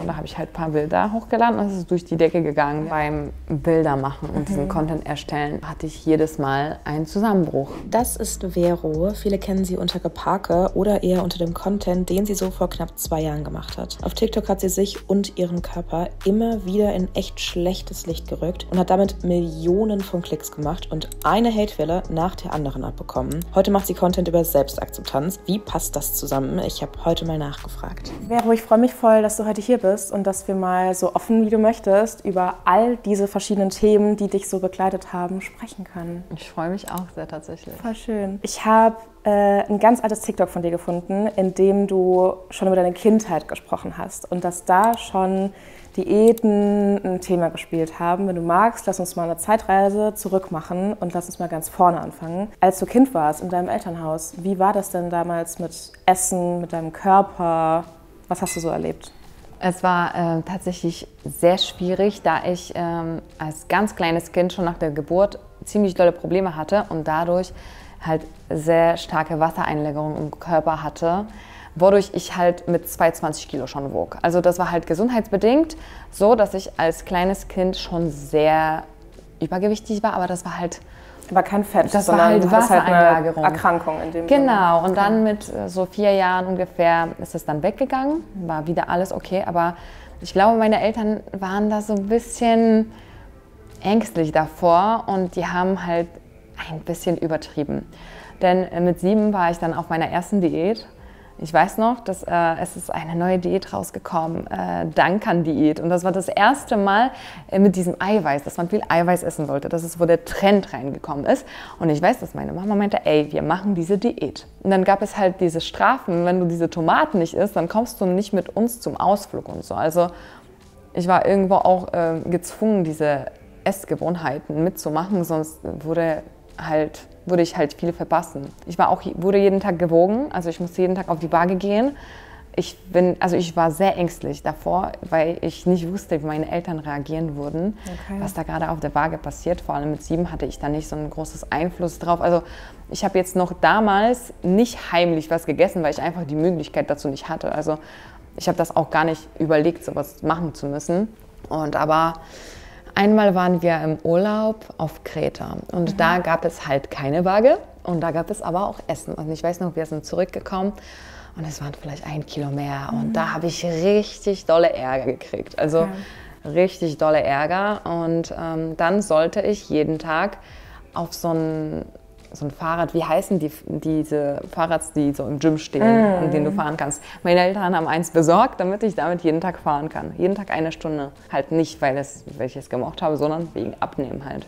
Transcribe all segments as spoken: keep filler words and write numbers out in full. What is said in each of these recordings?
Und da habe ich halt ein paar Bilder hochgeladen und es ist durch die Decke gegangen. Beim Bilder machen und mhm. diesen Content erstellen hatte ich jedes Mal einen Zusammenbruch. Das ist Vero. Viele kennen sie unter Geparke oder eher unter dem Content, den sie so vor knapp zwei Jahren gemacht hat. Auf TikTok hat sie sich und ihren Körper immer wieder in echt schlechtes Licht gerückt und hat damit Millionen von Klicks gemacht und eine Hatewelle nach der anderen abbekommen. Heute macht sie Content über Selbstakzeptanz. Wie passt das zusammen? Ich habe heute mal nachgefragt. Vero, ich freue mich voll, dass du heute hier bist und dass wir mal so offen, wie du möchtest, über all diese verschiedenen Themen, die dich so begleitet haben, sprechen können. Ich freue mich auch sehr tatsächlich. Voll schön. Ich habe äh, ein ganz altes TikTok von dir gefunden, in dem du schon über deine Kindheit gesprochen hast und dass da schon Diäten ein Thema gespielt haben. Wenn du magst, lass uns mal eine Zeitreise zurück machen und lass uns mal ganz vorne anfangen. Als du Kind warst in deinem Elternhaus, wie war das denn damals mit Essen, mit deinem Körper? Was hast du so erlebt? Es war äh, tatsächlich sehr schwierig, da ich ähm, als ganz kleines Kind schon nach der Geburt ziemlich dolle Probleme hatte und dadurch halt sehr starke Wassereinlagerungen im Körper hatte, wodurch ich halt mit zweiundzwanzig Kilo schon wog. Also das war halt gesundheitsbedingt so, dass ich als kleines Kind schon sehr übergewichtig war, aber das war halt... Aber kein Fett, das sondern war halt Wassereinlagerung. Halt Erkrankung in dem Genau, Sinne. Und dann mit so vier Jahren ungefähr ist es dann weggegangen, war wieder alles okay, aber ich glaube, meine Eltern waren da so ein bisschen ängstlich davor und die haben halt ein bisschen übertrieben. Denn mit sieben war ich dann auf meiner ersten Diät. Ich weiß noch, dass, äh, es ist eine neue Diät rausgekommen, äh, Duncan-Diät. Und das war das erste Mal äh, mit diesem Eiweiß, dass man viel Eiweiß essen sollte. Das ist, wo der Trend reingekommen ist. Und ich weiß, dass meine Mama meinte, ey, wir machen diese Diät. Und dann gab es halt diese Strafen, wenn du diese Tomaten nicht isst, dann kommst du nicht mit uns zum Ausflug und so. Also ich war irgendwo auch äh, gezwungen, diese Essgewohnheiten mitzumachen, sonst wurde halt... würde ich halt viel verpassen. Ich war auch, wurde jeden Tag gewogen, also ich musste jeden Tag auf die Waage gehen. Ich, bin, also ich war sehr ängstlich davor, weil ich nicht wusste, wie meine Eltern reagieren würden, okay. was da gerade auf der Waage passiert. Vor allem mit sieben hatte ich da nicht so ein großes Einfluss drauf. Also ich habe jetzt noch damals nicht heimlich was gegessen, weil ich einfach die Möglichkeit dazu nicht hatte. Also ich habe das auch gar nicht überlegt, sowas machen zu müssen. Und aber einmal waren wir im Urlaub auf Kreta und mhm. da gab es halt keine Waage und da gab es aber auch Essen. Und ich weiß noch, wir sind zurückgekommen und es waren vielleicht ein Kilo mehr und mhm. da habe ich richtig dolle Ärger gekriegt. Also ja. richtig dolle Ärger und ähm, dann sollte ich jeden Tag auf so ein, so ein Fahrrad, wie heißen die, diese Fahrrads, die so im Gym stehen, mm. an denen du fahren kannst. Meine Eltern haben eins besorgt, damit ich damit jeden Tag fahren kann. Jeden Tag eine Stunde. Halt nicht, weil, es, weil ich es gemocht habe, sondern wegen Abnehmen halt.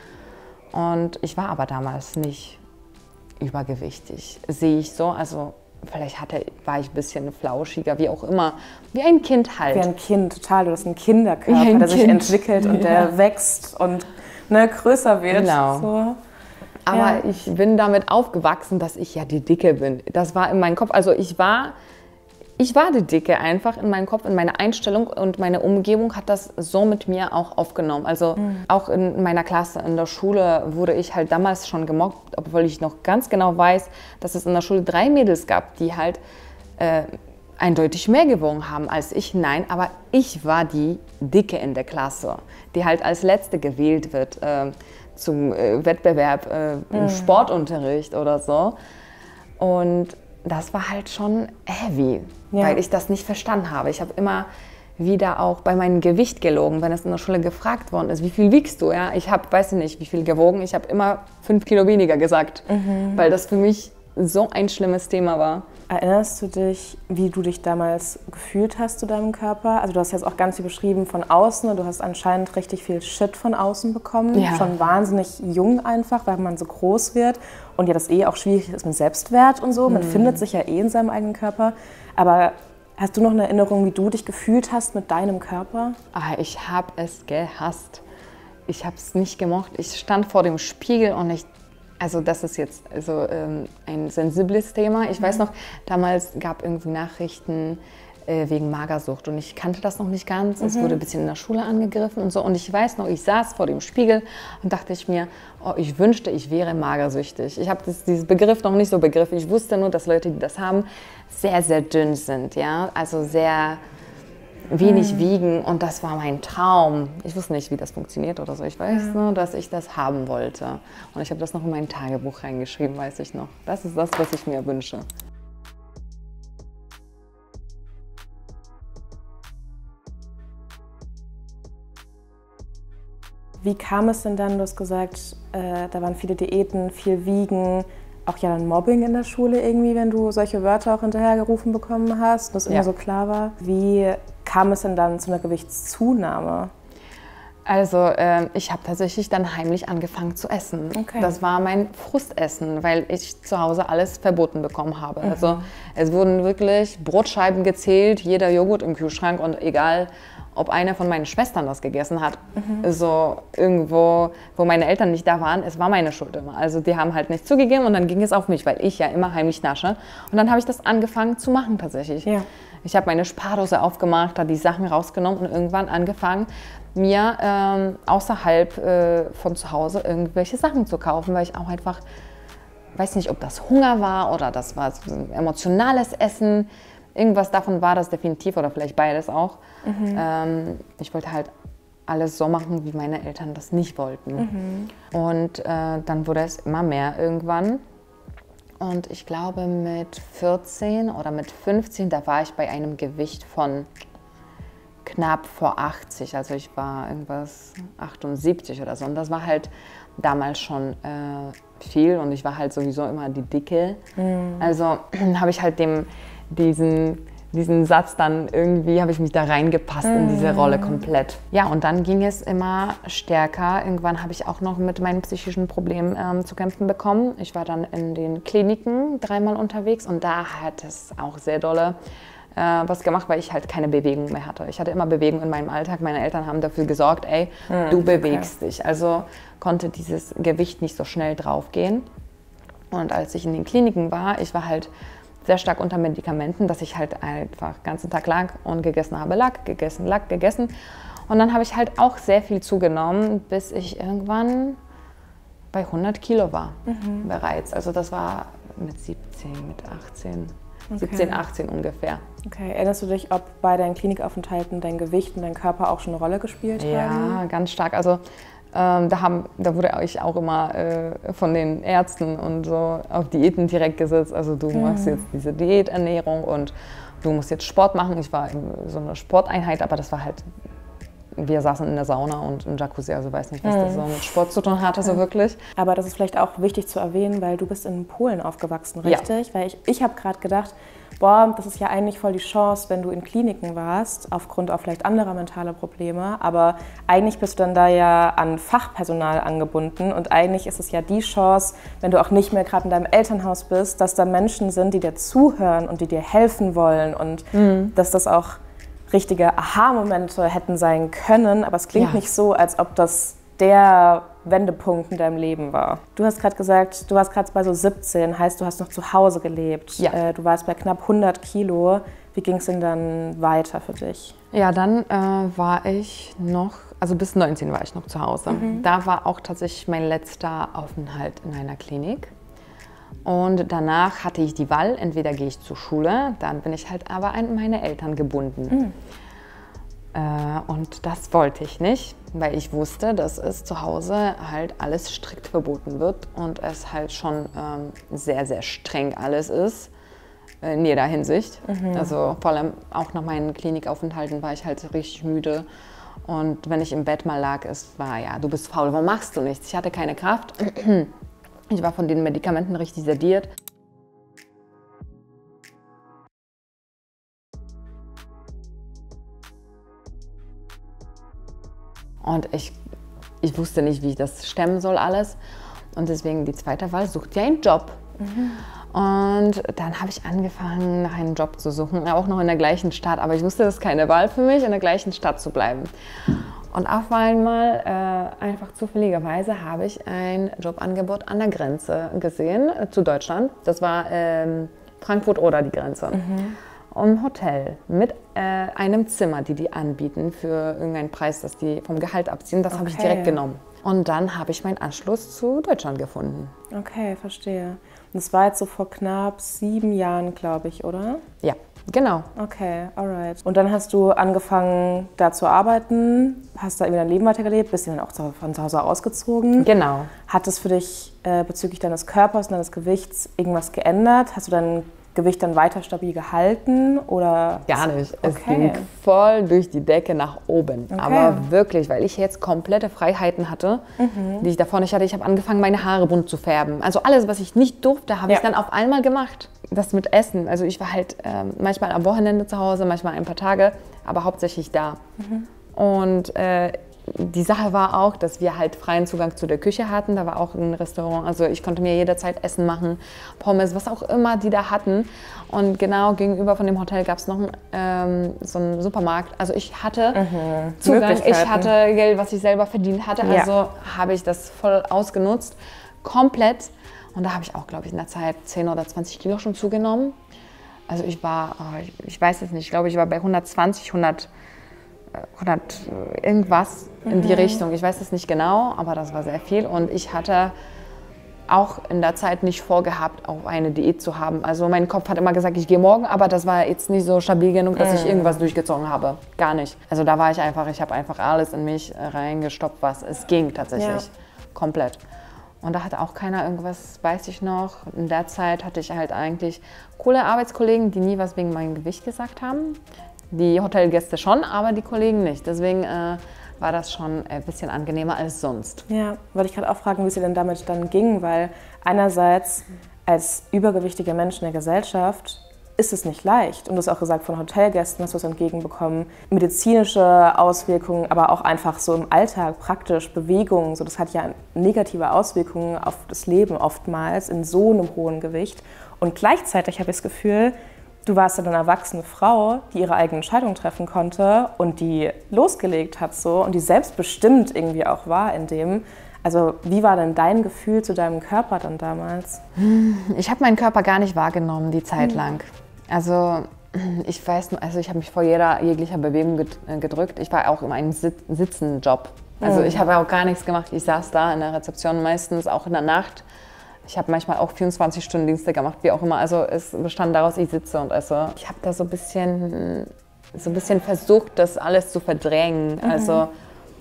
Und ich war aber damals nicht übergewichtig. Sehe ich so, also vielleicht hatte, war ich ein bisschen flauschiger, wie auch immer. Wie ein Kind halt. Wie ein Kind, total. Du hast einen Kinderkörper, ein der kind. sich entwickelt und ja. der wächst und ne, größer wird. Genau. So. Aber ja. ich bin damit aufgewachsen, dass ich ja die Dicke bin. Das war in meinem Kopf, also ich war, ich war die Dicke einfach in meinem Kopf, in meiner Einstellung und meine Umgebung hat das so mit mir auch aufgenommen. Also mhm. auch in meiner Klasse, in der Schule wurde ich halt damals schon gemobbt, obwohl ich noch ganz genau weiß, dass es in der Schule drei Mädels gab, die halt äh, eindeutig mehr gewogen haben als ich. Nein, aber ich war die Dicke in der Klasse, die halt als Letzte gewählt wird. Äh, zum äh, Wettbewerb äh, im mhm. Sportunterricht oder so. Und das war halt schon heavy, ja. weil ich das nicht verstanden habe. Ich habe immer wieder auch bei meinem Gewicht gelogen, wenn es in der Schule gefragt worden ist, wie viel wiegst du? Ja, ich habe, weiß ich nicht, wie viel gewogen. Ich habe immer fünf Kilo weniger gesagt, mhm. weil das für mich so ein schlimmes Thema war. Erinnerst du dich, wie du dich damals gefühlt hast zu deinem Körper? Also du hast jetzt auch ganz viel beschrieben von außen und du hast anscheinend richtig viel Shit von außen bekommen. Ja. Schon wahnsinnig jung einfach, weil man so groß wird und ja das eh auch schwierig ist mit Selbstwert und so. Man mhm. findet sich ja eh in seinem eigenen Körper. Aber hast du noch eine Erinnerung, wie du dich gefühlt hast mit deinem Körper? Ah, ich habe es gehasst. Ich habe es nicht gemocht. Ich stand vor dem Spiegel und ich Also das ist jetzt also, ähm, ein sensibles Thema. Ich mhm. weiß noch, damals gab es irgendwie Nachrichten äh, wegen Magersucht und ich kannte das noch nicht ganz. Mhm. Es wurde ein bisschen in der Schule angegriffen und so. Und ich weiß noch, ich saß vor dem Spiegel und dachte ich mir, oh, ich wünschte, ich wäre magersüchtig. Ich habe diesen Begriff noch nicht so begriffen. Ich wusste nur, dass Leute, die das haben, sehr, sehr dünn sind. Ja? Also sehr wenig mhm. wiegen und das war mein Traum. Ich wusste nicht, wie das funktioniert oder so. Ich weiß ja. nur, dass ich das haben wollte. Und ich habe das noch in mein Tagebuch reingeschrieben, weiß ich noch. Das ist das, was ich mir wünsche. Wie kam es denn dann, du hast gesagt, äh, da waren viele Diäten, viel Wiegen, auch ja dann Mobbing in der Schule irgendwie, wenn du solche Wörter auch hinterhergerufen bekommen hast und das immer ja. so klar war. Wie kam es denn dann zu einer Gewichtszunahme? Also äh, ich habe tatsächlich dann heimlich angefangen zu essen. Okay. Das war mein Frustessen, weil ich zu Hause alles verboten bekommen habe. Mhm. Also es wurden wirklich Brotscheiben gezählt, jeder Joghurt im Kühlschrank und egal, ob eine von meinen Schwestern das gegessen hat, mhm. so irgendwo, wo meine Eltern nicht da waren, es war meine Schuld immer. Also die haben halt nicht zugegeben und dann ging es auf mich, weil ich ja immer heimlich nasche. Und dann habe ich das angefangen zu machen tatsächlich. Ja. Ich habe meine Spardose aufgemacht, da die Sachen rausgenommen und irgendwann angefangen, mir ähm, außerhalb äh, von zu Hause irgendwelche Sachen zu kaufen, weil ich auch einfach, weiß nicht, ob das Hunger war oder das war so ein emotionales Essen. Irgendwas davon war das definitiv oder vielleicht beides auch. Mhm. Ähm, ich wollte halt alles so machen, wie meine Eltern das nicht wollten. Mhm. Und äh, dann wurde es immer mehr irgendwann. Und ich glaube mit vierzehn oder mit fünfzehn, da war ich bei einem Gewicht von knapp vor achtzig. Also ich war irgendwas achtundsiebzig oder so. Und das war halt damals schon äh, viel und ich war halt sowieso immer die Dicke. Mhm. Also habe ich halt dem diesen, diesen Satz dann irgendwie, habe ich mich da reingepasst mm. in diese Rolle komplett. Ja, und dann ging es immer stärker. Irgendwann habe ich auch noch mit meinen psychischen Problemen ähm, zu kämpfen bekommen. Ich war dann in den Kliniken dreimal unterwegs und da hat es auch sehr dolle äh, was gemacht, weil ich halt keine Bewegung mehr hatte. Ich hatte immer Bewegung in meinem Alltag. Meine Eltern haben dafür gesorgt, ey, mm, du bewegst okay. dich. Also konnte dieses Gewicht nicht so schnell draufgehen. Und als ich in den Kliniken war, ich war halt sehr stark unter Medikamenten, dass ich halt einfach den ganzen Tag lag und gegessen habe, lag, gegessen, lag, gegessen. Und dann habe ich halt auch sehr viel zugenommen, bis ich irgendwann bei hundert Kilo war mhm. bereits. Also das war mit siebzehn, mit achtzehn, okay. siebzehn, achtzehn ungefähr. Okay, erinnerst du dich, ob bei deinen Klinikaufenthalten dein Gewicht und dein Körper auch schon eine Rolle gespielt haben? Ja, ganz stark. Also Ähm, da, haben, da wurde ich auch immer äh, von den Ärzten und so auf Diäten direkt gesetzt. Also du mhm. machst jetzt diese Diäternährung und du musst jetzt Sport machen. Ich war in so einer Sporteinheit, aber das war halt, wir saßen in der Sauna und im Jacuzzi, also weiß nicht, was mhm. das so mit Sport zu tun hatte, so wirklich. Aber das ist vielleicht auch wichtig zu erwähnen, weil du bist in Polen aufgewachsen, richtig? Ja. Weil ich, ich habe gerade gedacht, boah, das ist ja eigentlich voll die Chance, wenn du in Kliniken warst, aufgrund auch vielleicht anderer mentaler Probleme, aber eigentlich bist du dann da ja an Fachpersonal angebunden und eigentlich ist es ja die Chance, wenn du auch nicht mehr gerade in deinem Elternhaus bist, dass da Menschen sind, die dir zuhören und die dir helfen wollen und mhm. dass das auch richtige Aha-Momente hätten sein können, aber es klingt ja. nicht so, als ob das der Wendepunkt in deinem Leben war. Du hast gerade gesagt, du warst gerade bei so siebzehn, heißt, du hast noch zu Hause gelebt. Ja. Äh, du warst bei knapp hundert Kilo. Wie ging es denn dann weiter für dich? Ja, dann äh, war ich noch, also bis neunzehn war ich noch zu Hause. Mhm. Da war auch tatsächlich mein letzter Aufenthalt in einer Klinik. Und danach hatte ich die Wahl, entweder gehe ich zur Schule, dann bin ich halt aber an meine Eltern gebunden. Mhm. Und das wollte ich nicht, weil ich wusste, dass es zu Hause halt alles strikt verboten wird und es halt schon ähm, sehr, sehr streng alles ist, in jeder Hinsicht. Mhm. Also vor allem auch nach meinen Klinikaufenthalten war ich halt richtig müde und wenn ich im Bett mal lag, es war ja, du bist faul, warum machst du nichts? Ich hatte keine Kraft, ich war von den Medikamenten richtig sediert. Und ich, ich wusste nicht, wie ich das stemmen soll alles. Und deswegen die zweite Wahl, sucht ja einen Job. Mhm. Und dann habe ich angefangen, nach einem Job zu suchen, auch noch in der gleichen Stadt. Aber ich wusste, das ist keine Wahl für mich, in der gleichen Stadt zu bleiben. Und auf einmal, äh, einfach zufälligerweise, habe ich ein Jobangebot an der Grenze gesehen äh, zu Deutschland. Das war ähm, Frankfurt oder die Grenze. Mhm. Im Hotel mit äh, einem Zimmer, die die anbieten für irgendeinen Preis, das die vom Gehalt abziehen. Das okay. habe ich direkt genommen. Und dann habe ich meinen Anschluss zu Deutschland gefunden. Okay, verstehe. Und das war jetzt so vor knapp sieben Jahren, glaube ich, oder? Ja, Genau. Okay, alright. Und dann hast du angefangen, da zu arbeiten, hast da irgendwie dein Leben weitergelebt, bist dann auch von zu Hause ausgezogen. Genau. Hat es für dich äh, bezüglich deines Körpers und deines Gewichts irgendwas geändert? Hast du dein Gewicht dann weiter stabil gehalten oder? Gar nicht. Es Okay. ging voll durch die Decke nach oben. Okay. Aber wirklich, weil ich jetzt komplette Freiheiten hatte, Mhm. die ich davor nicht hatte. Ich habe angefangen, meine Haare bunt zu färben. Also alles, was ich nicht durfte, habe Ja. ich dann auf einmal gemacht. Das mit Essen. Also ich war halt ähm, manchmal am Wochenende zu Hause, manchmal ein paar Tage, aber hauptsächlich da. Mhm. Und äh, die Sache war auch, dass wir halt freien Zugang zu der Küche hatten. Da war auch ein Restaurant, also ich konnte mir jederzeit Essen machen, Pommes, was auch immer die da hatten. Und genau gegenüber von dem Hotel gab es noch einen, ähm, so einen Supermarkt. Also ich hatte Mhm. Zugang, ich Möglichkeiten. hatte Geld, was ich selber verdient hatte. Ja. Also habe ich das voll ausgenutzt, komplett. Und da habe ich auch, glaube ich, in der Zeit zehn oder zwanzig Kilo schon zugenommen. Also ich war, oh, ich, ich weiß es nicht, ich glaube, ich war bei hundertzwanzig, hundert, hundert irgendwas in die Richtung. Ich weiß es nicht genau, aber das war sehr viel. Und ich hatte auch in der Zeit nicht vorgehabt, auch eine Diät zu haben. Also mein Kopf hat immer gesagt, ich gehe morgen, aber das war jetzt nicht so stabil genug, dass ich irgendwas durchgezogen habe. Gar nicht. Also da war ich einfach, ich habe einfach alles in mich reingestopft, was es ging tatsächlich. Ja. Komplett. Und da hatte auch keiner irgendwas, weiß ich noch. In der Zeit hatte ich halt eigentlich coole Arbeitskollegen, die nie was wegen meinem Gewicht gesagt haben. Die Hotelgäste schon, aber die Kollegen nicht. Deswegen äh, war das schon ein bisschen angenehmer als sonst. Ja, wollte ich gerade auch fragen, wie es dir denn damit dann ging, weil einerseits als übergewichtiger Mensch in der Gesellschaft ist es nicht leicht. Und du hast auch gesagt, von Hotelgästen hast du es entgegenbekommen. Medizinische Auswirkungen, aber auch einfach so im Alltag, praktisch, Bewegungen. So, das hat ja negative Auswirkungen auf das Leben oftmals in so einem hohen Gewicht. Und gleichzeitig habe ich das Gefühl, du warst dann eine erwachsene Frau, die ihre eigene Entscheidung treffen konnte und die losgelegt hat so und die selbstbestimmt irgendwie auch war in dem. Also wie war denn dein Gefühl zu deinem Körper dann damals? Ich habe meinen Körper gar nicht wahrgenommen, die Zeit lang. Also ich weiß nur, also ich habe mich vor jeder jeglicher Bewegung gedrückt. Ich war auch in einem Sit- Sitzenjob. Also ich habe auch gar nichts gemacht. Ich saß da in der Rezeption meistens, auch in der Nacht. Ich habe manchmal auch vierundzwanzig Stunden Dienste gemacht, wie auch immer. Also es bestand daraus, ich sitze und esse. Ich habe da so ein bisschen, so ein bisschen versucht, das alles zu verdrängen. Mhm. Also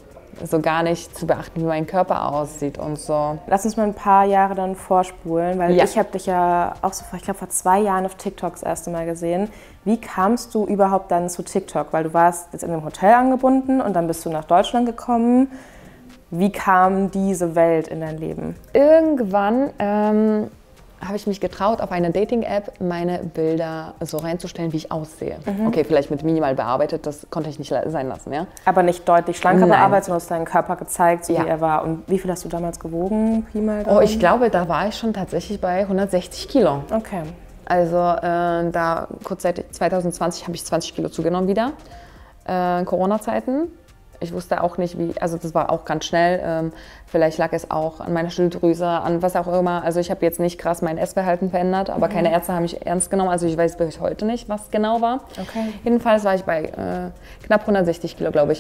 so gar nicht zu beachten, wie mein Körper aussieht und so. Lass uns mal ein paar Jahre dann vorspulen, weil Ja. ich habe dich ja auch so vor, ich glaube vor zwei Jahren auf TikTok das erste Mal gesehen. Wie kamst du überhaupt dann zu TikTok? Weil du warst jetzt in einem Hotel angebunden und dann bist du nach Deutschland gekommen. Wie kam diese Welt in dein Leben? Irgendwann ähm, habe ich mich getraut, auf einer Dating-App meine Bilder so reinzustellen, wie ich aussehe. Mhm. Okay, vielleicht mit minimal bearbeitet, das konnte ich nicht sein lassen, ja. Aber nicht deutlich schlanker Nein. bearbeitet, sondern du hast deinen Körper gezeigt, so Ja. wie er war. Und wie viel hast du damals gewogen, Pi mal Oh, Daumen? ich glaube, da war ich schon tatsächlich bei hundertsechzig Kilo. Okay. Also äh, da kurz seit zwanzig zwanzig habe ich zwanzig Kilo zugenommen wieder, äh, in Corona-Zeiten. Ich wusste auch nicht, wie, also das war auch ganz schnell. Ähm, vielleicht lag es auch an meiner Schilddrüse, an was auch immer. Also ich habe jetzt nicht krass mein Essverhalten verändert, aber mhm. keine Ärzte haben mich ernst genommen. Also ich weiß bis heute nicht, was genau war. Okay. Jedenfalls war ich bei äh, knapp hundertsechzig Kilo, glaube ich.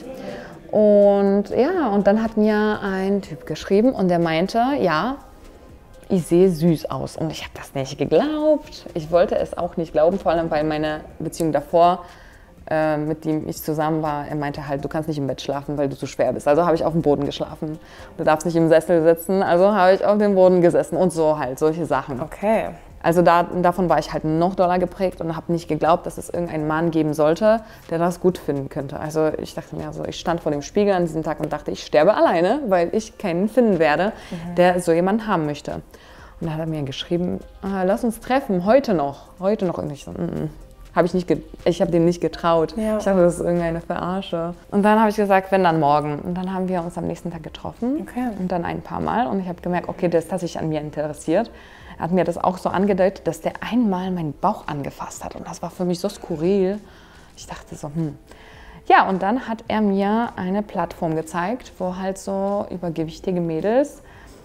Und ja, und dann hat mir ein Typ geschrieben und der meinte, ja, ich sehe süß aus. Und ich habe das nicht geglaubt. Ich wollte es auch nicht glauben, vor allem weil meine Beziehung davor, äh, mit dem ich zusammen war, er meinte halt, du kannst nicht im Bett schlafen, weil du zu schwer bist. Also habe ich auf dem Boden geschlafen. Du darfst nicht im Sessel sitzen, also habe ich auf dem Boden gesessen und so halt, solche Sachen. Okay. Also da, davon war ich halt noch doller geprägt und habe nicht geglaubt, dass es irgendeinen Mann geben sollte, der das gut finden könnte. Also ich dachte mir so, ich stand vor dem Spiegel an diesem Tag und dachte, ich sterbe alleine, weil ich keinen finden werde, mhm. der so jemanden haben möchte. Und da hat er mir geschrieben, ah, lass uns treffen, heute noch, heute noch. Und ich so, mm -mm. Hab ich nicht, ich habe dem nicht getraut. Ja. Ich dachte, das ist irgendeine Verarsche. Und dann habe ich gesagt, wenn dann morgen. Und dann haben wir uns am nächsten Tag getroffen. Okay. Und dann ein paar Mal. Und ich habe gemerkt, okay, der ist tatsächlich an mir interessiert. Er hat mir das auch so angedeutet, dass der einmal meinen Bauch angefasst hat. Und das war für mich so skurril. Ich dachte so, hm. Ja, und dann hat er mir eine Plattform gezeigt, wo halt so übergewichtige Mädels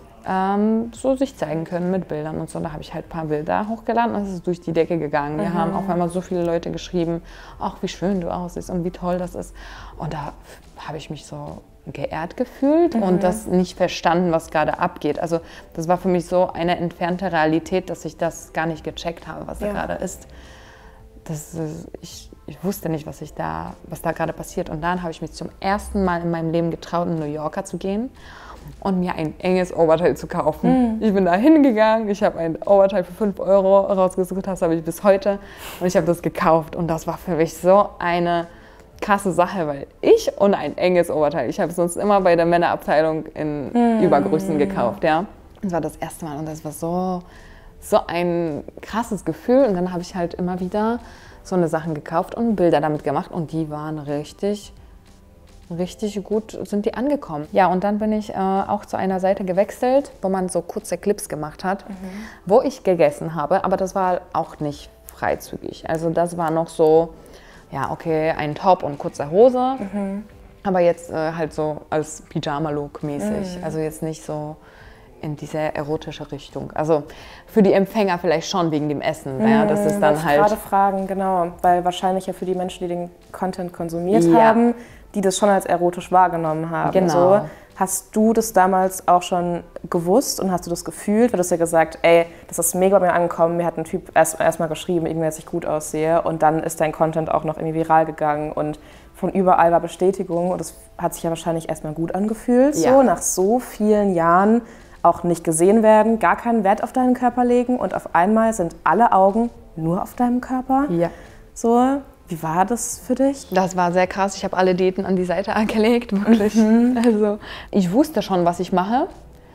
ähm, so sich zeigen können mit Bildern und so. Da habe ich halt ein paar Bilder hochgeladen und es ist durch die Decke gegangen. Wir mhm. haben auf einmal so viele Leute geschrieben, ach, wie schön du aussiehst und wie toll das ist. Und da habe ich mich so geehrt gefühlt mhm. und das nicht verstanden, was gerade abgeht. Also das war für mich so eine entfernte Realität, dass ich das gar nicht gecheckt habe, was ja. da gerade ist. das, ich, ich wusste nicht, was, ich da, was da gerade passiert. Und dann habe ich mich zum ersten Mal in meinem Leben getraut, in New Yorker zu gehen und mir ein enges Oberteil zu kaufen. Mhm. Ich bin da hingegangen, ich habe ein Oberteil für fünf Euro rausgesucht, das habe ich bis heute und ich habe das gekauft und das war für mich so eine krasse Sache, weil ich und ein enges Oberteil, ich habe sonst immer bei der Männerabteilung in mhm. Übergrößen gekauft, ja. Das war das erste Mal und das war so, so ein krasses Gefühl und dann habe ich halt immer wieder so eine Sachen gekauft und Bilder damit gemacht und die waren richtig richtig gut sind die angekommen. Ja, und dann bin ich äh, auch zu einer Seite gewechselt, wo man so kurze Clips gemacht hat, mhm. wo ich gegessen habe, aber das war auch nicht freizügig. Also das war noch so, ja, okay, ein Top und kurze Hose, mhm. aber jetzt äh, halt so als Pyjama-Look mäßig. Mhm. Also jetzt nicht so in diese erotische Richtung. Also für die Empfänger vielleicht schon wegen dem Essen. Mhm, ja, das ist dann ich halt gerade fragen, genau, weil wahrscheinlich ja für die Menschen, die den Content konsumiert ja. haben, die das schon als erotisch wahrgenommen haben. Genau. So, hast du das damals auch schon gewusst und hast du das gefühlt? Weil du hast ja gesagt, ey, das ist mega bei mir angekommen. Mir hat ein Typ erst, erst mal geschrieben, irgendwie, dass ich gut aussehe. Und dann ist dein Content auch noch irgendwie viral gegangen. Und von überall war Bestätigung. Und das hat sich ja wahrscheinlich erstmal gut angefühlt. Ja. So, nach so vielen Jahren auch nicht gesehen werden, gar keinen Wert auf deinen Körper legen. Und auf einmal sind alle Augen nur auf deinem Körper. Ja. So. Wie war das für dich? Das war sehr krass. Ich habe alle Diäten an die Seite angelegt, wirklich. Mhm. Also ich wusste schon, was ich mache,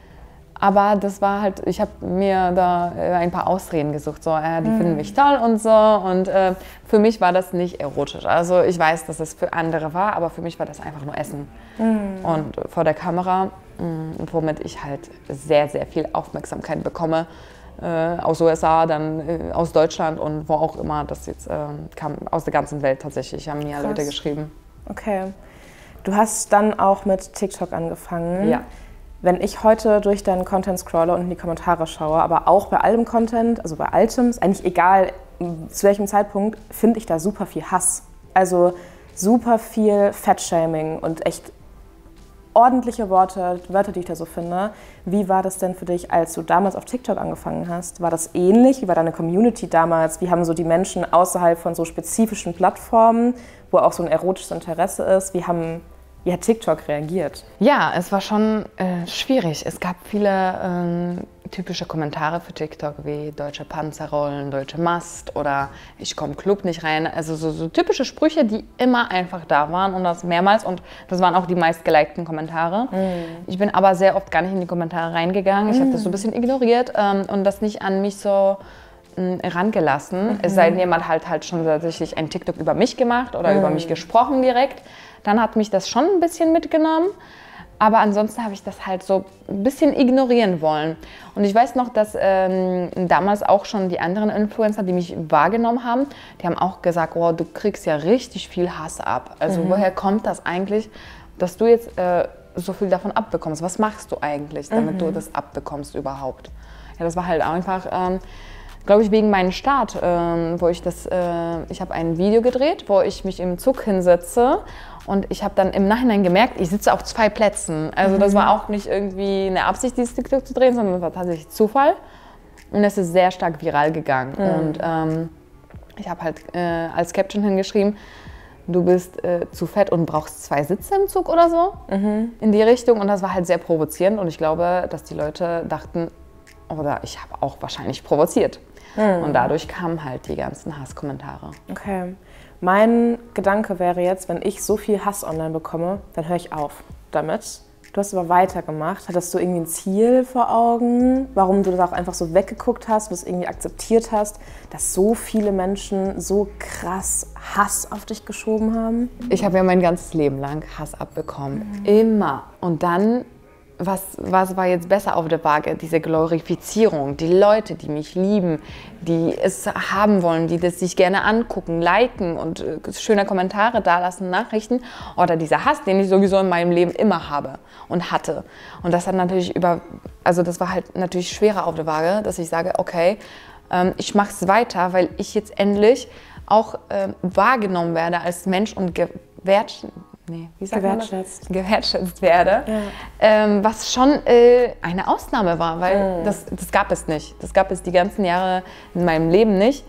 aber das war halt, ich habe mir da ein paar Ausreden gesucht. So, äh, die mhm. finden mich toll und so. Und äh, für mich war das nicht erotisch. Also ich weiß, dass es für andere war, aber für mich war das einfach nur Essen. Mhm. Und vor der Kamera, mh, womit ich halt sehr, sehr viel Aufmerksamkeit bekomme. Äh, aus U S A, dann äh, aus Deutschland und wo auch immer. Das jetzt äh, kam aus der ganzen Welt tatsächlich, haben mir Krass. Leute geschrieben. Okay. Du hast dann auch mit TikTok angefangen. Ja. Wenn ich heute durch deinen Content scrolle und in die Kommentare schaue, aber auch bei allem Content, also bei altem, ist eigentlich egal zu welchem Zeitpunkt, finde ich da super viel Hass. Also super viel Fettshaming und echt ordentliche Worte, Wörter, die ich da so finde. Wie war das denn für dich, als du damals auf TikTok angefangen hast? War das ähnlich? Wie war deine Community damals? Wie haben so die Menschen außerhalb von so spezifischen Plattformen, wo auch so ein erotisches Interesse ist, wie haben Wie hat TikTok reagiert? Ja, es war schon äh, schwierig. Es gab viele ähm, typische Kommentare für TikTok wie deutsche Panzerrollen, deutsche Mast oder ich komme Club nicht rein. Also so, so typische Sprüche, die immer einfach da waren und das mehrmals. Und das waren auch die meistgelikten Kommentare. Mm. Ich bin aber sehr oft gar nicht in die Kommentare reingegangen. Ich mm. habe das so ein bisschen ignoriert ähm, und das nicht an mich so herangelassen. Mhm. Es sei denn, jemand hat halt schon tatsächlich ein TikTok über mich gemacht oder mhm. über mich gesprochen direkt. Dann hat mich das schon ein bisschen mitgenommen. Aber ansonsten habe ich das halt so ein bisschen ignorieren wollen. Und ich weiß noch, dass ähm, damals auch schon die anderen Influencer, die mich wahrgenommen haben, die haben auch gesagt, oh, du kriegst ja richtig viel Hass ab. Also mhm. woher kommt das eigentlich, dass du jetzt äh, so viel davon abbekommst? Was machst du eigentlich, damit mhm. du das abbekommst überhaupt? Ja, das war halt einfach... Ähm, glaube ich, wegen meinem Start, ähm, wo ich das, äh, ich habe ein Video gedreht, wo ich mich im Zug hinsetze und ich habe dann im Nachhinein gemerkt, ich sitze auf zwei Plätzen. Also mhm. das war auch nicht irgendwie eine Absicht, dieses TikTok zu drehen, sondern das war tatsächlich Zufall. Und es ist sehr stark viral gegangen. Mhm. Und ähm, ich habe halt äh, als Caption hingeschrieben, du bist äh, zu fett und brauchst zwei Sitze im Zug oder so, mhm. in die Richtung. Und das war halt sehr provozierend und ich glaube, dass die Leute dachten, oder ich habe auch wahrscheinlich provoziert. Mhm. Und dadurch kamen halt die ganzen Hasskommentare. Okay. Mein Gedanke wäre jetzt, wenn ich so viel Hass online bekomme, dann höre ich auf damit. Du hast aber weitergemacht. Hattest du irgendwie ein Ziel vor Augen, warum du das auch einfach so weggeguckt hast und das irgendwie akzeptiert hast, dass so viele Menschen so krass Hass auf dich geschoben haben? Ich habe ja mein ganzes Leben lang Hass abbekommen. Mhm. Immer. Und dann... Was, was war jetzt besser auf der Waage? Diese Glorifizierung, die Leute, die mich lieben, die es haben wollen, die das sich gerne angucken, liken und äh, schöne Kommentare dalassen, Nachrichten. Oder dieser Hass, den ich sowieso in meinem Leben immer habe und hatte. Und das hat natürlich über, also das war halt natürlich schwerer auf der Waage, dass ich sage, okay, ähm, ich mache es weiter, weil ich jetzt endlich auch äh, wahrgenommen werde als Mensch und gewährt Nee, wie sagt gewertschätzt. Man das? gewertschätzt werde, ja. ähm, was schon äh, eine Ausnahme war, weil mhm. das, das gab es nicht. Das gab es die ganzen Jahre in meinem Leben nicht.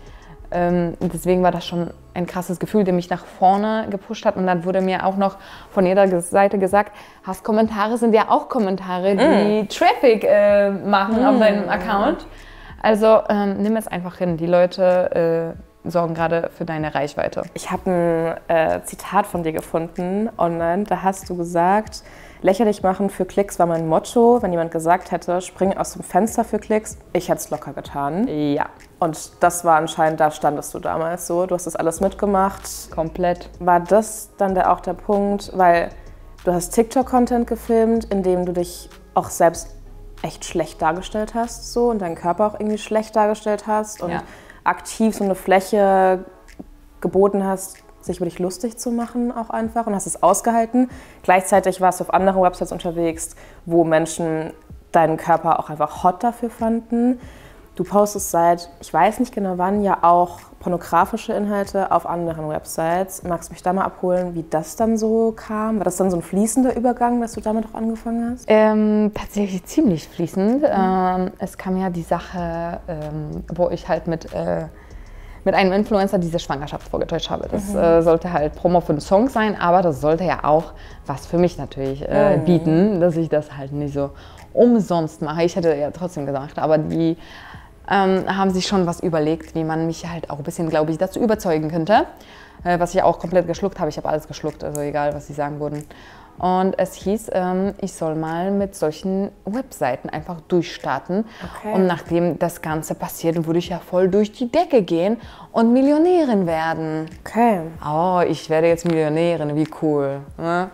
Ähm, deswegen war das schon ein krasses Gefühl, der mich nach vorne gepusht hat. Und dann wurde mir auch noch von jeder Seite gesagt, Hasskommentare sind ja auch Kommentare, die mm. Traffic äh, machen mm. auf deinem Account. Also ähm, nimm es einfach hin. Die Leute äh, sorgen gerade für deine Reichweite. Ich habe ein äh, Zitat von dir gefunden online. Da hast du gesagt, lächerlich machen für Klicks war mein Motto. Wenn jemand gesagt hätte, spring aus dem Fenster für Klicks, ich hätte es locker getan. Ja. Und das war anscheinend, da standest du damals so. Du hast das alles mitgemacht. Komplett. War das dann der, auch der Punkt, weil du hast TikTok-Content gefilmt, in dem du dich auch selbst echt schlecht dargestellt hast so und deinen Körper auch irgendwie schlecht dargestellt hast und ja. aktiv so eine Fläche geboten hast, sich über dich lustig zu machen auch einfach und hast es ausgehalten. Gleichzeitig warst du auf anderen Websites unterwegs, wo Menschen deinen Körper auch einfach hot dafür fanden. Du postest seit, ich weiß nicht genau wann, ja auch pornografische Inhalte auf anderen Websites. Magst du mich da mal abholen, wie das dann so kam? War das dann so ein fließender Übergang, dass du damit auch angefangen hast? Ähm, tatsächlich ziemlich fließend. Mhm. Ähm, es kam ja die Sache, ähm, wo ich halt mit, äh, mit einem Influencer diese Schwangerschaft vorgetäuscht habe. Das mhm. äh, sollte halt Promo für einen Song sein, aber das sollte ja auch was für mich natürlich äh, mhm. bieten, dass ich das halt nicht so umsonst mache. Ich hätte ja trotzdem gesagt, aber die Ähm, haben sich schon was überlegt, wie man mich halt auch ein bisschen, glaube ich, dazu überzeugen könnte. Äh, was ich auch komplett geschluckt habe. Ich habe alles geschluckt, also egal, was sie sagen würden. Und es hieß, ähm, ich soll mal mit solchen Webseiten einfach durchstarten. Okay. Und nachdem das Ganze passiert, würde ich ja voll durch die Decke gehen und Millionärin werden. Okay. Oh, ich werde jetzt Millionärin, wie cool. Ne?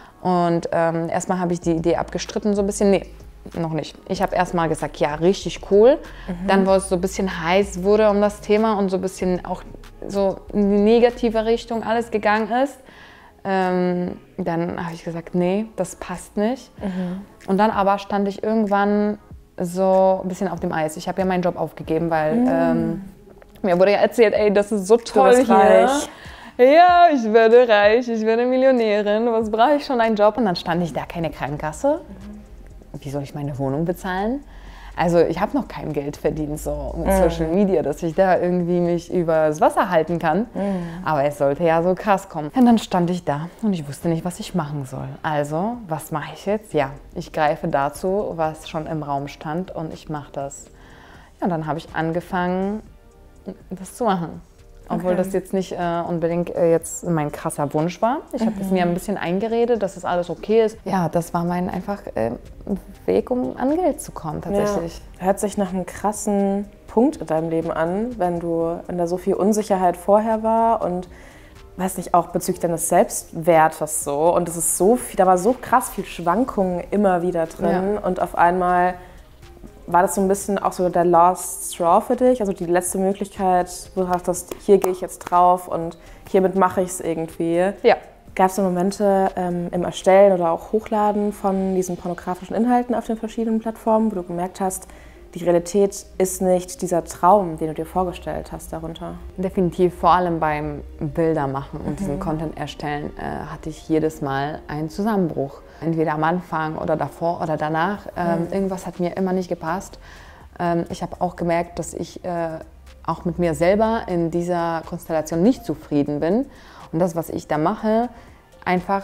Und ähm, erstmal habe ich die Idee abgestritten, so ein bisschen, nee. Noch nicht. Ich habe erst mal gesagt, ja, richtig cool. Mhm. Dann, wo es so ein bisschen heiß wurde um das Thema und so ein bisschen auch so in die negative Richtung alles gegangen ist, ähm, dann habe ich gesagt, nee, das passt nicht. Mhm. Und dann aber stand ich irgendwann so ein bisschen auf dem Eis. Ich habe ja meinen Job aufgegeben, weil mhm. ähm, mir wurde ja erzählt, ey, das ist so toll hier. Reich. Ja, ich werde reich, ich werde Millionärin. Was brauche ich schon einen Job? Und dann stand ich da, keine Krankenkasse. Mhm. Wie soll ich meine Wohnung bezahlen? Also ich habe noch kein Geld verdient so mit mm. Social Media, dass ich da irgendwie mich übers Wasser halten kann. Mm. Aber es sollte ja so krass kommen. Und dann stand ich da und ich wusste nicht, was ich machen soll. Also, was mache ich jetzt? Ja, ich greife dazu, was schon im Raum stand und ich mache das. Ja, und dann habe ich angefangen, das zu machen. Obwohl okay. das jetzt nicht äh, unbedingt äh, jetzt mein krasser Wunsch war. Ich habe es mhm. mir ein bisschen eingeredet, dass das alles okay ist. Ja, das war mein einfach äh, Weg, um an Geld zu kommen tatsächlich. Ja. Hört sich nach einem krassen Punkt in deinem Leben an, wenn du, wenn da so viel Unsicherheit vorher war und weiß nicht, auch bezüglich deines Selbstwertes so. Und es ist so viel, da war so krass viel Schwankungen immer wieder drin ja. und auf einmal war das so ein bisschen auch so der Last Straw für dich? Also die letzte Möglichkeit, wo du dachtest, hier gehe ich jetzt drauf und hiermit mache ich es irgendwie. Ja. Gab es so Momente ähm, im Erstellen oder auch Hochladen von diesen pornografischen Inhalten auf den verschiedenen Plattformen, wo du gemerkt hast, die Realität ist nicht dieser Traum, den du dir vorgestellt hast darunter? Definitiv, vor allem beim Bildermachen und mhm. diesen Content erstellen, äh, hatte ich jedes Mal einen Zusammenbruch. Entweder am Anfang oder davor oder danach. Ähm, mhm. Irgendwas hat mir immer nicht gepasst. Ähm, ich habe auch gemerkt, dass ich äh, auch mit mir selber in dieser Konstellation nicht zufrieden bin. Und das, was ich da mache, einfach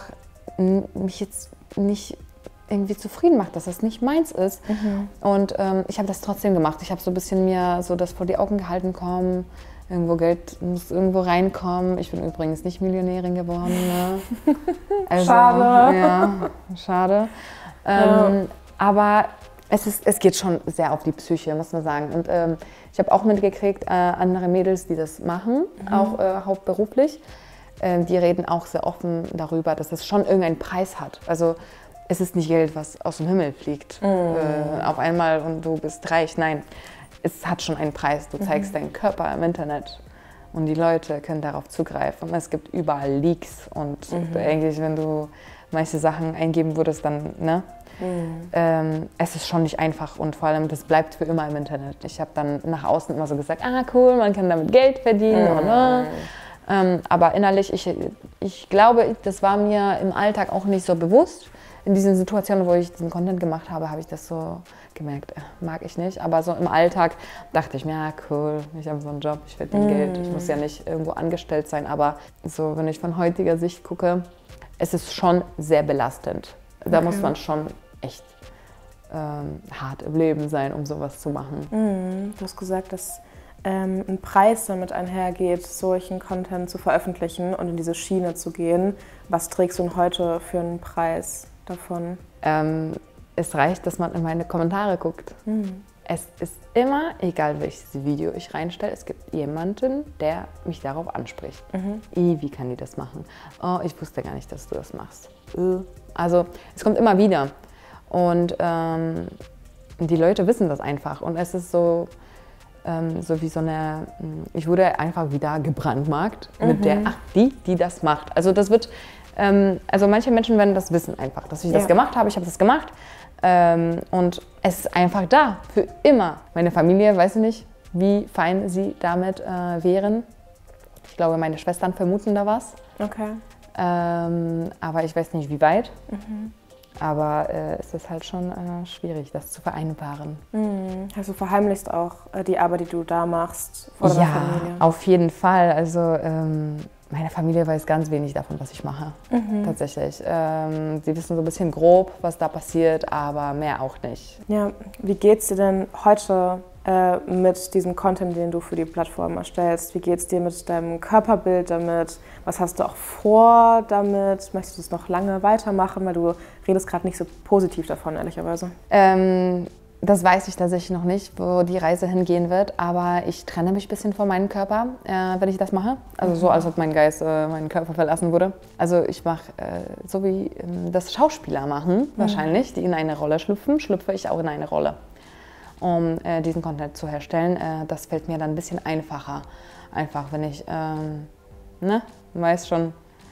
mich jetzt nicht irgendwie zufrieden macht, dass das nicht meins ist. Mhm. Und ähm, ich habe das trotzdem gemacht. Ich habe so ein bisschen mir so das vor die Augen gehalten, komm, irgendwo Geld muss irgendwo reinkommen. Ich bin übrigens nicht Millionärin geworden. Ne? Also, schade. Ja, schade. Ähm, ja. Aber es, ist, es geht schon sehr auf die Psyche, muss man sagen. Und ähm, ich habe auch mitgekriegt, äh, andere Mädels, die das machen, mhm. auch äh, hauptberuflich, äh, die reden auch sehr offen darüber, dass es schon irgendeinen Preis hat. Also es ist nicht Geld, was aus dem Himmel fliegt, mm. äh, auf einmal und du bist reich. Nein, es hat schon einen Preis. Du zeigst mm. deinen Körper im Internet und die Leute können darauf zugreifen. Es gibt überall Leaks und mm. eigentlich, wenn du manche Sachen eingeben würdest, dann, ne? Mm. Ähm, es ist schon nicht einfach und vor allem, das bleibt für immer im Internet. Ich habe dann nach außen immer so gesagt, ah cool, man kann damit Geld verdienen. Mm. Oder? Ähm, aber innerlich, ich, ich glaube, das war mir im Alltag auch nicht so bewusst. In diesen Situationen, wo ich diesen Content gemacht habe, habe ich das so gemerkt, äh, mag ich nicht. Aber so im Alltag dachte ich mir, ja cool, ich habe so einen Job, ich verdiene mm. Geld, ich muss ja nicht irgendwo angestellt sein. Aber so, wenn ich von heutiger Sicht gucke, es ist schon sehr belastend. Da okay. muss man schon echt ähm, hart im Leben sein, um sowas zu machen. Mm, du hast gesagt, dass ähm, ein Preis damit einhergeht, solchen Content zu veröffentlichen und in diese Schiene zu gehen. Was trägst du denn heute für einen Preis davon? Ähm, es reicht, dass man in meine Kommentare guckt. Mm. Es ist immer, egal welches Video ich reinstelle, es gibt jemanden, der mich darauf anspricht. Mhm. I, wie kann die das machen? Oh, ich wusste gar nicht, dass du das machst. Also es kommt immer wieder. Und ähm, die Leute wissen das einfach. Und es ist so, ähm, so wie so eine, ich wurde einfach wieder gebrandmarkt mhm. mit der, ach, die, die das macht. Also das wird, ähm, also manche Menschen werden das wissen einfach, dass ich ja. das gemacht habe, ich habe das gemacht. Ähm, und es ist einfach da, für immer. Meine Familie, weiß ich nicht, wie fein sie damit äh, wären. Ich glaube, meine Schwestern vermuten da was. Okay. Ähm, aber ich weiß nicht, wie weit. Mhm. Aber äh, es ist halt schon äh, schwierig, das zu vereinbaren. Mhm. Also du verheimlichst auch äh, die Arbeit, die du da machst, vor deiner ja, Familie? Ja, auf jeden Fall. Also ähm, meine Familie weiß ganz wenig davon, was ich mache, mhm. tatsächlich. Ähm, sie wissen so ein bisschen grob, was da passiert, aber mehr auch nicht. Ja, wie geht's dir denn heute äh, mit diesem Content, den du für die Plattform erstellst? Wie geht's dir mit deinem Körperbild damit? Was hast du auch vor damit? Möchtest du es noch lange weitermachen? Weil du redest gerade nicht so positiv davon, ehrlicherweise. Ähm, Das weiß ich tatsächlich noch nicht, wo die Reise hingehen wird, aber ich trenne mich ein bisschen von meinem Körper, äh, wenn ich das mache. Also so, als ob mein Geist äh, meinen Körper verlassen würde. Also ich mache, äh, so wie äh, das Schauspieler machen, mhm. wahrscheinlich, die in eine Rolle schlüpfen, schlüpfe ich auch in eine Rolle, um äh, diesen Content zu herstellen. Äh, das fällt mir dann ein bisschen einfacher, einfach wenn ich, ähm, ne, weiß schon,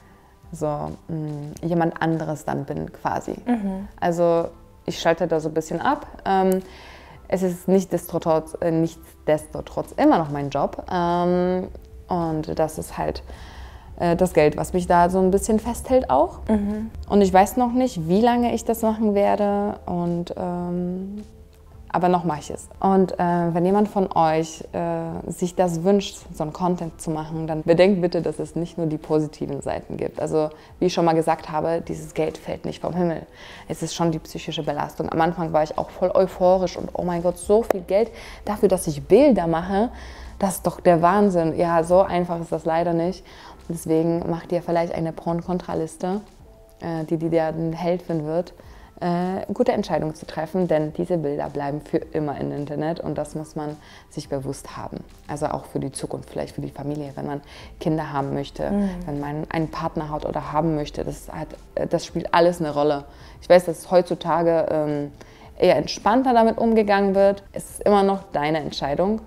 so mh, jemand anderes dann bin quasi. Mhm. Also ich schalte da so ein bisschen ab. Ähm, es ist nichtsdestotrotz, äh, nichtsdestotrotz immer noch mein Job. Ähm, und das ist halt äh, das Geld, was mich da so ein bisschen festhält auch. Mhm. Und ich weiß noch nicht, wie lange ich das machen werde. Und, ähm, aber noch mache ich es. Und äh, wenn jemand von euch äh, sich das wünscht, so einen Content zu machen, dann bedenkt bitte, dass es nicht nur die positiven Seiten gibt. Also wie ich schon mal gesagt habe, dieses Geld fällt nicht vom Himmel. Es ist schon die psychische Belastung. Am Anfang war ich auch voll euphorisch und oh mein Gott, so viel Geld dafür, dass ich Bilder mache. Das ist doch der Wahnsinn. Ja, so einfach ist das leider nicht. Deswegen macht ihr vielleicht eine Pro- und Kontraliste, äh, die dir dann helfen wird, Äh, gute Entscheidungen zu treffen, denn diese Bilder bleiben für immer im Internet und das muss man sich bewusst haben. Also auch für die Zukunft, vielleicht für die Familie, wenn man Kinder haben möchte, mhm. wenn man einen Partner hat oder haben möchte, das, hat, das spielt alles eine Rolle. Ich weiß, dass heutzutage ähm, eher entspannter damit umgegangen wird. Es ist immer noch deine Entscheidung,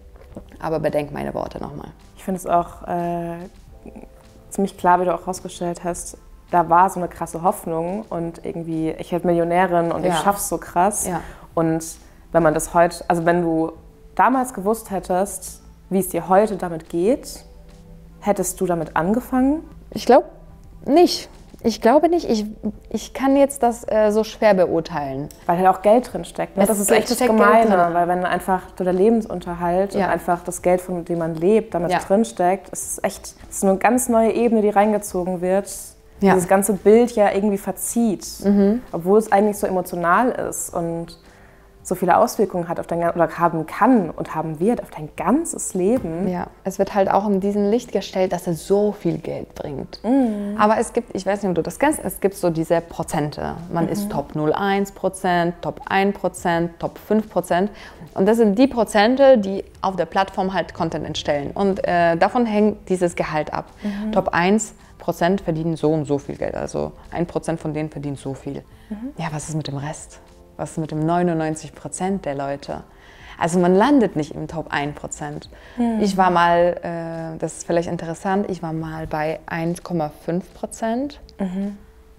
aber bedenk meine Worte nochmal. Ich finde es auch äh, ziemlich klar, wie du auch herausgestellt hast, da war so eine krasse Hoffnung und irgendwie, ich werde Millionärin und ja. ich schaff's so krass. Ja. Und wenn man das heute, also wenn du damals gewusst hättest, wie es dir heute damit geht, hättest du damit angefangen? Ich glaube nicht. Ich glaube nicht. Ich, ich kann jetzt das äh, so schwer beurteilen. Weil halt auch Geld drin steckt. Ne? Das ist echt das Gemeine, weil wenn einfach so der Lebensunterhalt ja. und einfach das Geld, von dem man lebt, damit ja. drin steckt, ist es echt, es ist eine ganz neue Ebene, die reingezogen wird. Ja. Dieses ganze Bild ja irgendwie verzieht, mhm. obwohl es eigentlich so emotional ist und so viele Auswirkungen hat auf dein, oder haben kann und haben wird auf dein ganzes Leben. Ja, es wird halt auch in diesem Licht gestellt, dass es so viel Geld bringt. Mhm. Aber es gibt, ich weiß nicht, ob du das kennst, es gibt so diese Prozente. Man mhm. ist Top null Komma eins Prozent, Top ein Prozent, Top fünf Prozent. Und das sind die Prozente, die auf der Plattform halt Content entstellen. Und äh, davon hängt dieses Gehalt ab. Mhm. Top eins Prozent verdienen so und so viel Geld. Also ein Prozent von denen verdient so viel. Mhm. Ja, was ist mit dem Rest? Was ist mit dem neunundneunzig Prozent der Leute? Also man landet nicht im Top ein Prozent. Mhm. Ich war mal, äh, das ist vielleicht interessant, ich war mal bei eins Komma fünf Prozent. Mhm.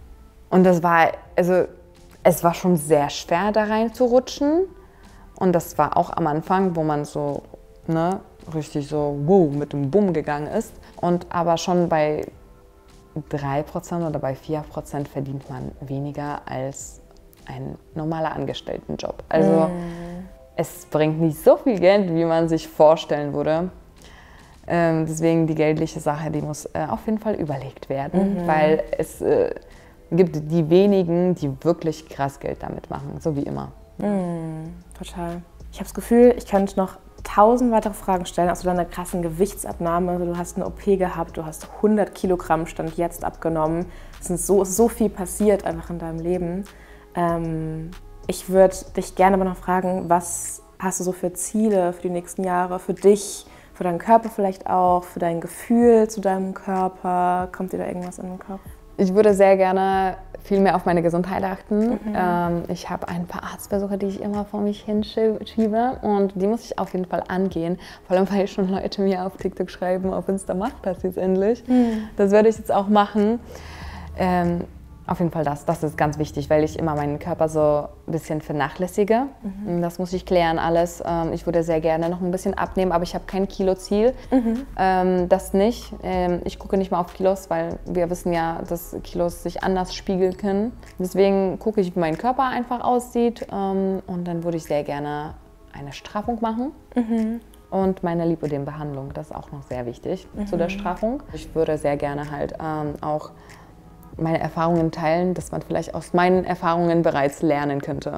Und das war, also es war schon sehr schwer, da reinzurutschen. Und das war auch am Anfang, wo man so, ne, richtig so wow, mit dem Bumm gegangen ist. Und aber schon bei drei Prozent oder bei vier Prozent verdient man weniger als ein normaler Angestelltenjob. Also mm. es bringt nicht so viel Geld, wie man sich vorstellen würde. Ähm, deswegen die geldliche Sache, die muss äh, auf jeden Fall überlegt werden, mhm. weil es äh, gibt die wenigen, die wirklich krass Geld damit machen, so wie immer. Mm, total. Ich habe das Gefühl, ich könnte noch tausend weitere Fragen stellen, außer deiner krassen Gewichtsabnahme. Also du hast eine O P gehabt, du hast hundert Kilogramm Stand jetzt abgenommen. Es ist so, so viel passiert einfach in deinem Leben. Ähm, ich würde dich gerne aber noch fragen, was hast du so für Ziele für die nächsten Jahre, für dich, für deinen Körper vielleicht auch, für dein Gefühl zu deinem Körper? Kommt dir da irgendwas in den Kopf? Ich würde sehr gerne viel mehr auf meine Gesundheit achten. Mhm. Ähm, ich habe ein paar Arztbesuche, die ich immer vor mich hinschiebe und die muss ich auf jeden Fall angehen. Vor allem, weil schon Leute mir auf TikTok schreiben, auf Insta macht das jetzt endlich. Mhm. Das werde ich jetzt auch machen. Ähm, Auf jeden Fall das, das ist ganz wichtig, weil ich immer meinen Körper so ein bisschen vernachlässige. Mhm. Das muss ich klären alles. Ich würde sehr gerne noch ein bisschen abnehmen, aber ich habe kein Kiloziel. Mhm. Das nicht. Ich gucke nicht mal auf Kilos, weil wir wissen ja, dass Kilos sich anders spiegeln können. Deswegen gucke ich, wie mein Körper einfach aussieht. Und dann würde ich sehr gerne eine Straffung machen. Mhm. Und meine Lipödem-Behandlung, das ist auch noch sehr wichtig mhm. zu der Straffung. Ich würde sehr gerne halt auch meine Erfahrungen teilen, dass man vielleicht aus meinen Erfahrungen bereits lernen könnte.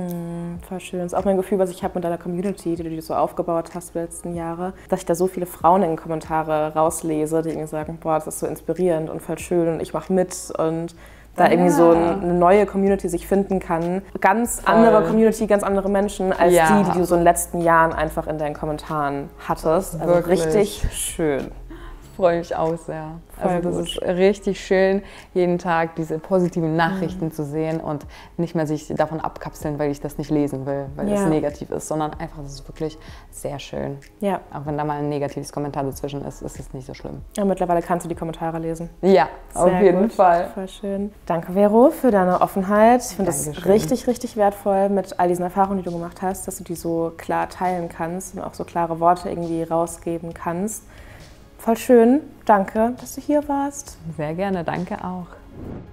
Mm, voll schön. Das ist auch mein Gefühl, was ich habe mit deiner Community, die du so aufgebaut hast die letzten Jahre, dass ich da so viele Frauen in den Kommentare rauslese, die irgendwie sagen, boah, das ist so inspirierend und voll schön und ich mache mit und da ja. irgendwie so eine neue Community sich finden kann. Ganz voll. Andere Community, ganz andere Menschen als ja. die, die du so in den letzten Jahren einfach in deinen Kommentaren hattest. Also wirklich richtig schön. Ich freue mich auch sehr. Voll also das gut. ist richtig schön, jeden Tag diese positiven Nachrichten mhm. zu sehen und nicht mehr sich davon abkapseln, weil ich das nicht lesen will, weil ja. es negativ ist, sondern einfach, das ist wirklich sehr schön. Ja. Auch wenn da mal ein negatives Kommentar dazwischen ist, ist es nicht so schlimm. Ja, mittlerweile kannst du die Kommentare lesen. Ja, sehr auf jeden gut. Fall. Voll schön. Danke, Vero, für deine Offenheit. Ich finde das richtig, richtig wertvoll mit all diesen Erfahrungen, die du gemacht hast, dass du die so klar teilen kannst und auch so klare Worte irgendwie rausgeben kannst. Voll schön. Danke, dass du hier warst. Sehr gerne. Danke auch.